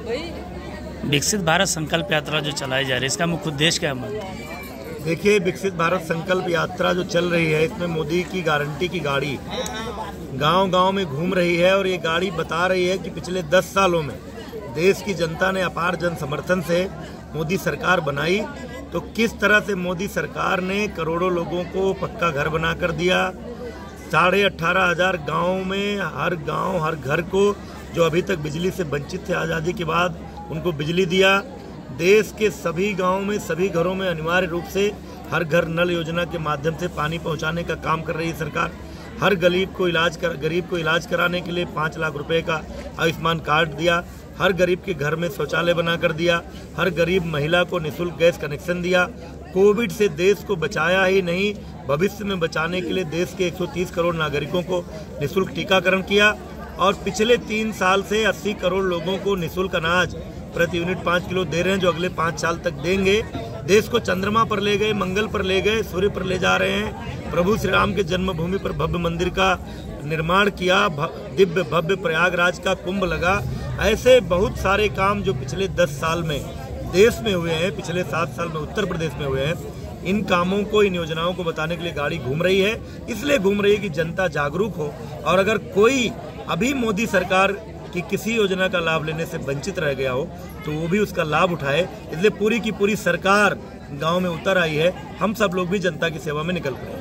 विकसित भारत संकल्प यात्रा जो चलाई जा रही है, इसका मुख्य उद्देश्य क्या है? देखिए, विकसित भारत संकल्प यात्रा जो चल रही है, इसमें मोदी की गारंटी की गाड़ी गांव-गांव में घूम रही है और ये गाड़ी बता रही है कि पिछले 10 सालों में देश की जनता ने अपार जन समर्थन से मोदी सरकार बनाई, तो किस तरह से मोदी सरकार ने करोड़ों लोगों को पक्का घर बना कर दिया। 18,500 गाँव में हर गाँव हर घर को जो अभी तक बिजली से वंचित थे आज़ादी के बाद, उनको बिजली दिया। देश के सभी गाँव में सभी घरों में अनिवार्य रूप से हर घर नल योजना के माध्यम से पानी पहुंचाने का काम कर रही है सरकार। हर गरीब को इलाज कराने के लिए 5 लाख रुपए का आयुष्मान कार्ड दिया। हर गरीब के घर में शौचालय बना कर दिया। हर गरीब महिला को निःशुल्क गैस कनेक्शन दिया। कोविड से देश को बचाया ही नहीं, भविष्य में बचाने के लिए देश के 130 करोड़ नागरिकों को निःशुल्क टीकाकरण किया। और पिछले 3 साल से 80 करोड़ लोगों को निःशुल्क अनाज प्रति यूनिट 5 किलो दे रहे हैं, जो अगले 5 साल तक देंगे। देश को चंद्रमा पर ले गए, मंगल पर ले गए, सूर्य पर ले जा रहे हैं। प्रभु श्री राम के जन्मभूमि पर भव्य मंदिर का निर्माण किया, दिव्य भव्य प्रयागराज का कुंभ लगा। ऐसे बहुत सारे काम जो पिछले 10 साल में देश में हुए हैं, पिछले 7 साल में उत्तर प्रदेश में हुए हैं, इन कामों को, इन योजनाओं को बताने के लिए गाड़ी घूम रही है। इसलिए घूम रही है कि जनता जागरूक हो, और अगर कोई अभी मोदी सरकार कि किसी योजना का लाभ लेने से वंचित रह गया हो तो वो भी उसका लाभ उठाए। इसलिए पूरी की पूरी सरकार गांव में उतर आई है। हम सब लोग भी जनता की सेवा में निकल पड़े।